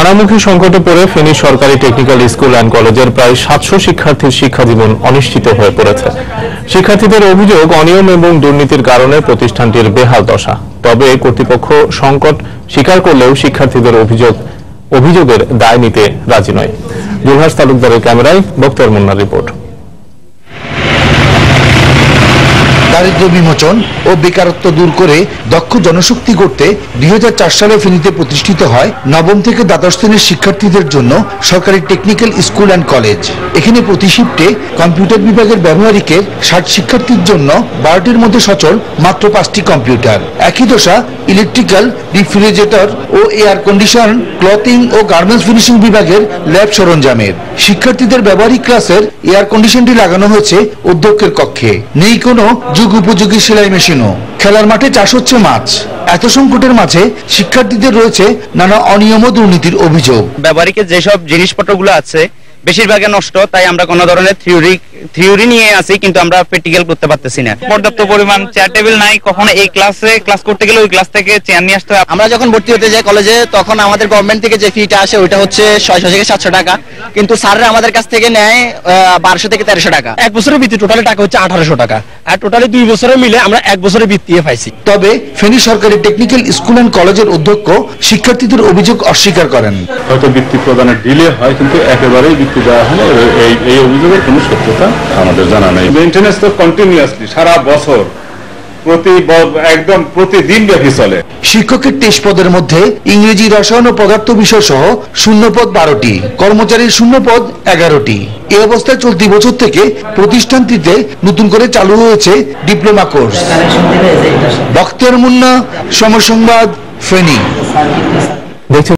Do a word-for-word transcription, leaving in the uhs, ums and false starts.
নানামুখী সংকটে পড়ে ফেনী সরকারি টেকনিক্যাল স্কুল অ্যান্ড কলেজের প্রায় সাতশো শিক্ষার্থীর শিক্ষাজীবন অনিশ্চিত হয়ে পড়েছে। শিক্ষার্থীদের অভিযোগ, অনিয়ম এবং দুর্নীতির কারণে প্রতিষ্ঠানটির বেহাল দশা। তবে কর্তৃপক্ষ সংকট স্বীকার করলেও শিক্ষার্থীদের অভিযোগ অভিযোগের দায় নিতে রাজি নয়। দুলহাস তালুকদারের ক্যামেরায় বক্তার মুন্নার রিপোর্ট। দারিদ্র বিমোচন ও বেকারত্ব দূর করে দক্ষ জনশক্তি করতে দুই হাজার চার সালে ফেনীতে প্রতিষ্ঠিত হয় নবম থেকে দ্বাদশ শ্রেণীর শিক্ষার্থীদের জন্য সরকারি টেকনিক্যাল স্কুল অ্যান্ড কলেজ। এখানে প্রতি শিফটে কম্পিউটার বিভাগের ব্যবহারিকের ষাট শিক্ষার্থীর জন্য বারোটির মধ্যে সচল মাত্র পাঁচটি কম্পিউটার। একই দশা ইলেকট্রিক্যাল, রিফ্রিজারেটর ও এয়ার কন্ডিশন, ক্লথিং ও গার্মেন্টস ফিনিশিং বিভাগের ল্যাব সরঞ্জামের। শিক্ষার্থীদের ব্যবহারিক ক্লাসের এয়ার কন্ডিশনটি লাগানো হয়েছে অধ্যক্ষের কক্ষে। নেই কোনো যুগ উপযোগী সেলাই মেশিনও। খেলার মাঠে চাষ হচ্ছে মাছ। এত সংকটের মাঝে শিক্ষার্থীদের রয়েছে নানা অনিয়ম ও দুর্নীতির অভিযোগ। ব্যবহারিকের যেসব জিনিসপত্রগুলো আছে বেশিরভাগই নষ্ট, তাই আমরা কোনো ধরনের থিওরি থিওরি নিয়ে আসি, কিন্তু আমরা প্র্যাকটিক্যাল করতে পারতেছি না। পর্যাপ্ত পরিমাণ চেয়ার টেবিল নাই, কখনো এই ক্লাসে ক্লাস করতে গেলে ওই ক্লাস থেকে চেয়ার নিয়ে আসতে হয়। আমরা যখন ভর্তি হতে যাই কলেজে, তখন আমাদের গভর্নমেন্ট থেকে যে ফিটা আসে ওইটা হচ্ছে ছয়শো থেকে সাতশো টাকা, কিন্তু স্যাররা আমাদের কাছ থেকে নেয় বারোশো থেকে তেরোশো টাকা। এক বছরের বৃত্তি টোটালি টাকা হচ্ছে আঠারোশো টাকা, আর টোটালি দুই বছরে মিলে আমরা এক বছরের বৃত্তি পাইছি। তবে ফেনী সরকারি টেকনিক্যাল স্কুল অ্যান্ড কলেজের অধ্যক্ষ শিক্ষার্থীদের অভিযোগ অস্বীকার করেন। হয়তো বৃত্তি প্রদানের ডিলে হয়, কিন্তু একেবারেই বৃত্তি দেওয়া হয় না। এই এই অভিযোগের কোনো সত্যতা আমাদের জানা নেই। মেইনটেনেন্স তো কন্টিনিউয়াসলি সারা বছর প্রতি একদম প্রতিদিন ব্যাপী চলে। শিক্ষকের তেইশ পদের মধ্যে ইংরেজি, রসায়ন ও পদার্থ বিষয় সহ শূন্য পদ বারোটি, কর্মচারীর শূন্য পদ এগারোটি। এই অবস্থায় চলতি বছর থেকে প্রতিষ্ঠানটিতে নতুন করে চালু হয়েছে ডিপ্লোমা কোর্স। বক্তার মুন্না, সময় সংবাদ, ফেনী।